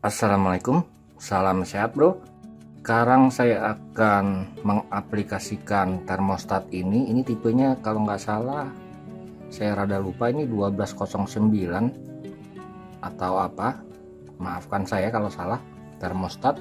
Assalamualaikum, salam sehat bro. Sekarang saya akan mengaplikasikan termostat ini. Ini tipenya kalau nggak salah, saya rada lupa ini 1209 atau apa. Maafkan saya kalau salah, termostat.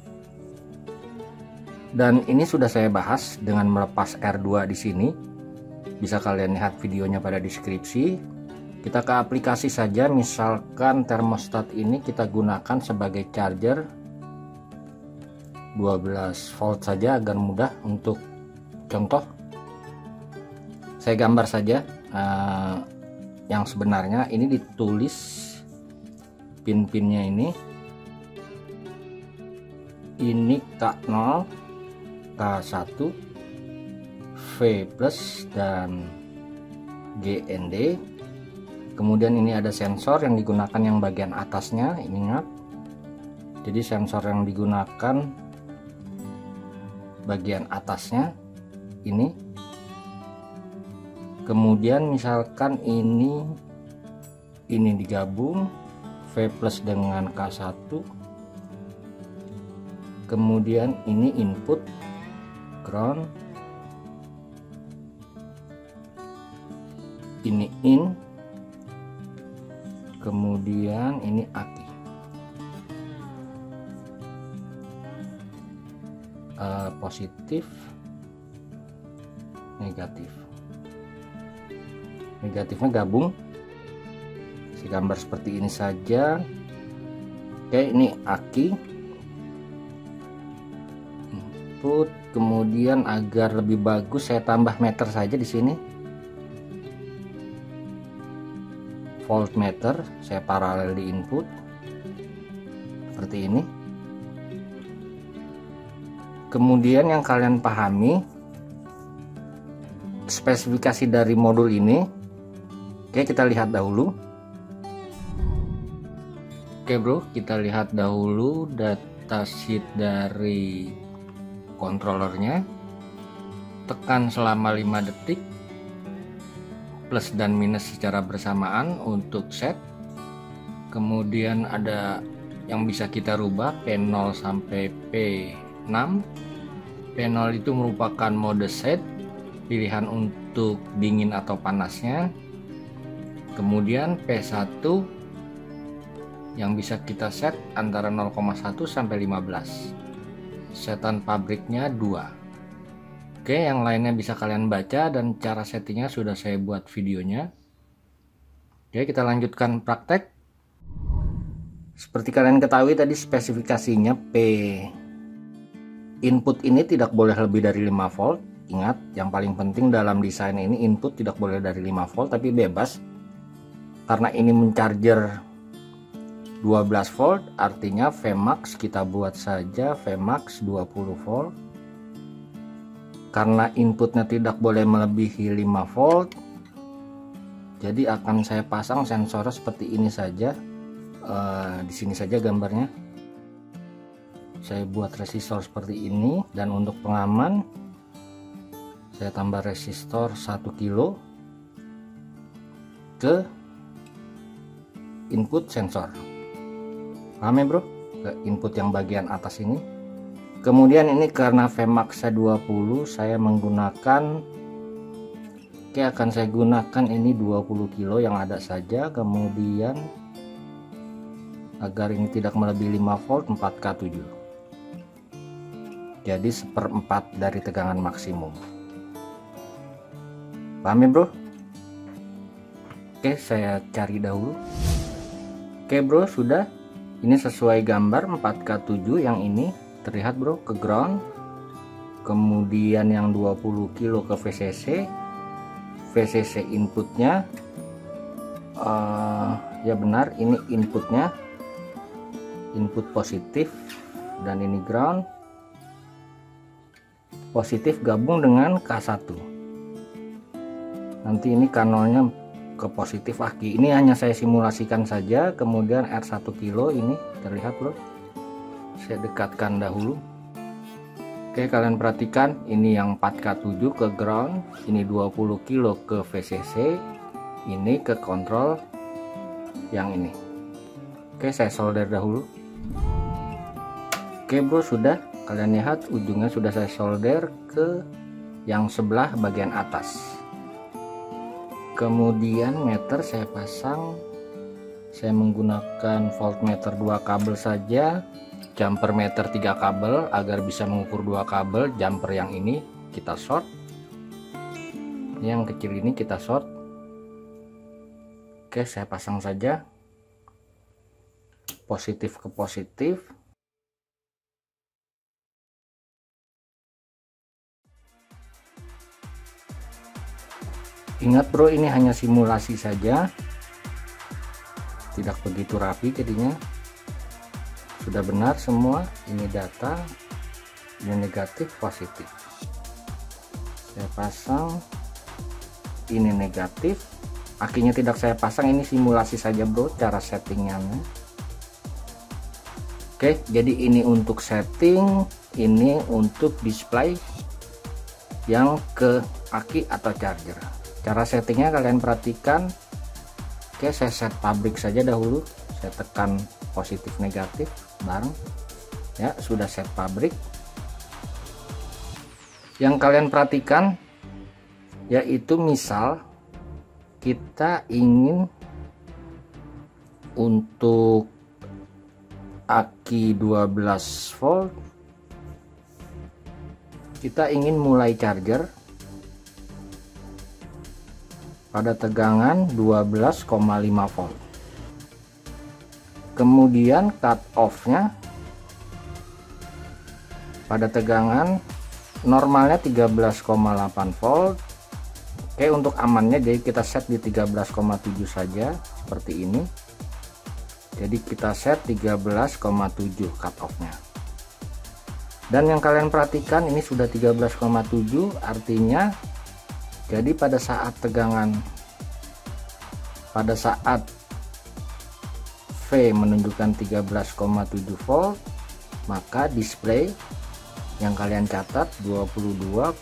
Dan ini sudah saya bahas dengan melepas R2 di sini. Bisa kalian lihat videonya pada deskripsi. Kita ke aplikasi saja, misalkan termostat ini kita gunakan sebagai charger 12 volt saja agar mudah untuk contoh. Saya gambar saja yang sebenarnya. Ini ditulis pin-pinnya ini K0, K1, V plus dan GND. Kemudian ini ada sensor yang digunakan yang bagian atasnya, ingat. Jadi sensor yang digunakan bagian atasnya ini. Kemudian misalkan ini digabung V plus dengan K1. Kemudian ini input ground, ini in, kemudian ini aki. Positif, negatif. Negatifnya gabung. Saya gambar seperti ini saja. Oke, ini aki. Input, kemudian agar lebih bagus saya tambah meter saja di sini. Voltmeter saya paralel di input seperti ini. Kemudian yang kalian pahami spesifikasi dari modul ini. Oke, kita lihat dahulu. Oke bro, kita lihat dahulu datasheet dari controllernya. Tekan selama 5 detik, plus dan minus secara bersamaan untuk set. Kemudian ada yang bisa kita rubah P0 sampai P6. P0 itu merupakan mode set, pilihan untuk dingin atau panasnya. Kemudian P1 yang bisa kita set antara 0,1 sampai 15. Setan pabriknya 2. Oke, yang lainnya bisa kalian baca dan cara settingnya sudah saya buat videonya. Oke, kita lanjutkan praktek. Seperti kalian ketahui tadi spesifikasinya P. Input ini tidak boleh lebih dari 5 volt. Ingat, yang paling penting dalam desain ini input tidak boleh dari 5 volt tapi bebas. Karena ini mencharger 12 volt, artinya Vmax kita buat saja Vmax 20 volt. Karena inputnya tidak boleh melebihi 5 volt, jadi akan saya pasang sensornya seperti ini saja. Di sini saja gambarnya. Saya buat resistor seperti ini, dan untuk pengaman saya tambah resistor 1 kilo ke input sensor. Paham ya bro? Ke input yang bagian atas ini. Kemudian ini karena Vmax 20, saya menggunakan, akan saya gunakan ini 20 kilo yang ada saja. Kemudian agar ini tidak melebihi 5 volt, 4K7. Jadi 1/4 dari tegangan maksimum. Paham ya bro? Oke, saya cari dahulu. Oke bro, sudah. Ini sesuai gambar 4K7 yang ini. Terlihat bro, ke ground. Kemudian yang 20 kilo ke VCC. VCC inputnya ya benar, ini inputnya, input positif, dan ini ground. Positif gabung dengan K1. Nanti ini kanalnya ke positif aki. Ini hanya saya simulasikan saja. Kemudian R1 kilo ini terlihat bro, saya dekatkan dahulu. Oke, kalian perhatikan ini yang 4K7 ke ground, ini 20 kilo ke VCC, ini ke kontrol yang ini. Oke, saya solder dahulu. Oke bro, sudah kalian lihat ujungnya sudah saya solder ke yang sebelah bagian atas. Kemudian meter saya pasang, saya menggunakan voltmeter 2 kabel saja, jumper meter 3 kabel agar bisa mengukur 2 kabel. Jumper yang ini kita short, yang kecil ini kita short. Oke, saya pasang saja positif ke positif. Ingat bro, ini hanya simulasi saja, tidak begitu rapi jadinya. Sudah benar semua, ini data, ini negatif positif. Saya pasang, ini negatif, akinya tidak saya pasang, ini simulasi saja bro cara settingnya. Oke, jadi ini untuk setting, ini untuk display yang ke aki atau charger. Cara settingnya kalian perhatikan. Oke, saya set pabrik saja dahulu, saya tekan positif negatif bareng ya, sudah set pabrik. Yang kalian perhatikan yaitu misal kita ingin untuk aki 12 volt, kita ingin mulai charger pada tegangan 12,5 volt. Kemudian cut off-nya pada tegangan normalnya 13,8 volt. Oke, untuk amannya jadi kita set di 13,7 saja seperti ini. Jadi kita set 13,7 cut off-nya. Dan yang kalian perhatikan ini sudah 13,7, artinya jadi pada saat tegangan, pada saat V menunjukkan 13,7 volt, maka display yang kalian catat 22,6.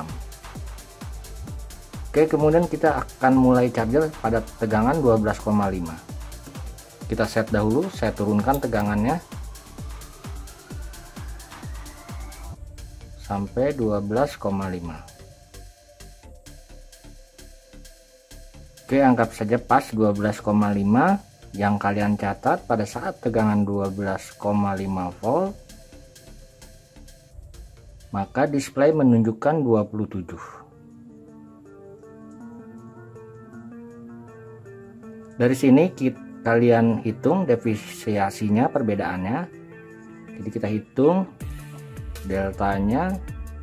Oke, kemudian kita akan mulai charger pada tegangan 12,5. Kita set dahulu, saya turunkan tegangannya sampai 12,5. Oke, anggap saja pas 12,5 yang kalian catat pada saat tegangan 12,5 volt, maka display menunjukkan 27. Dari sini kalian hitung defisiasinya, perbedaannya. Jadi kita hitung deltanya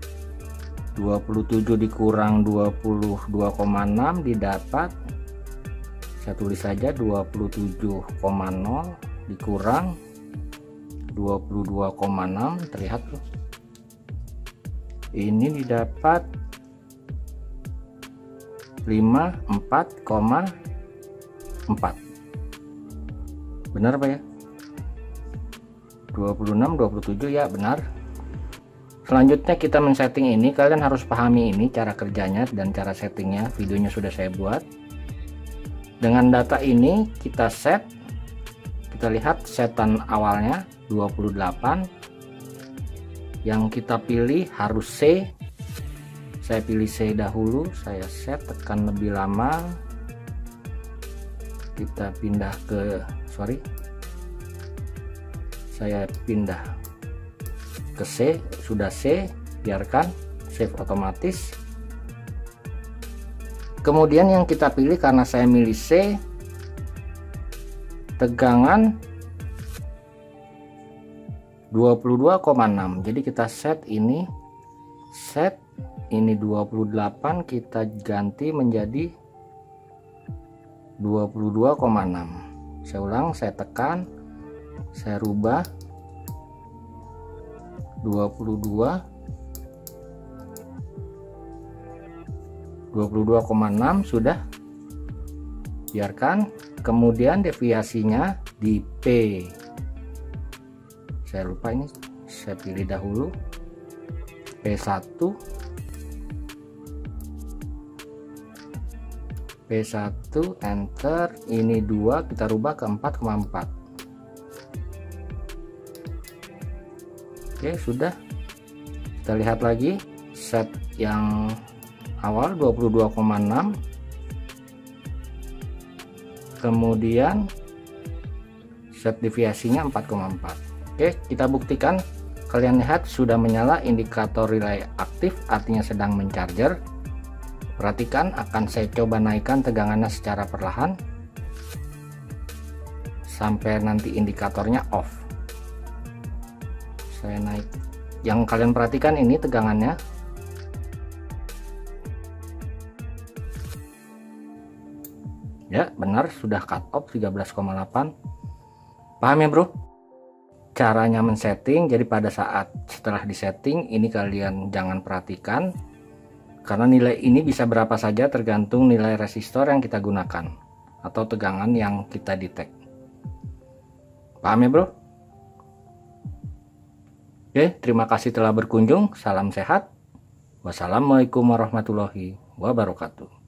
27 dikurang 22,6 didapat, saya tulis saja 27,0 dikurang 22,6, terlihat tuh. Ini didapat 54,4. Benar Pak ya? 26, 27 ya, benar. Selanjutnya kita men-setting ini, kalian harus pahami ini cara kerjanya dan cara settingnya, videonya sudah saya buat. Dengan data ini kita set, kita lihat setan awalnya 28, yang kita pilih harus C. Saya pilih C dahulu, saya set, tekan lebih lama, kita pindah ke, saya pindah ke C, sudah C, biarkan save otomatis. Kemudian yang kita pilih, karena saya milih C, tegangan 22,6. Jadi kita set ini 28, kita ganti menjadi 22,6. Saya ulang, saya tekan, saya rubah 22,6 sudah, biarkan. Kemudian deviasinya di P, saya lupa ini, saya pilih dahulu P1, enter, ini 2, kita rubah ke 4,4. Oke, sudah. Kita lihat lagi set yang awal 22,6, kemudian set deviasinya 4,4. Oke, kita buktikan. Kalian lihat sudah menyala indikator relay aktif, artinya sedang mencharger. Perhatikan, akan saya coba naikkan tegangannya secara perlahan sampai nanti indikatornya off. Saya naik. Yang kalian perhatikan ini tegangannya. Ya, benar, sudah cut off 13,8. Paham ya, bro? Caranya men-setting. Jadi pada saat setelah disetting ini kalian jangan perhatikan, karena nilai ini bisa berapa saja tergantung nilai resistor yang kita gunakan atau tegangan yang kita detect. Paham ya, bro? Oke, terima kasih telah berkunjung. Salam sehat. Wassalamualaikum warahmatullahi wabarakatuh.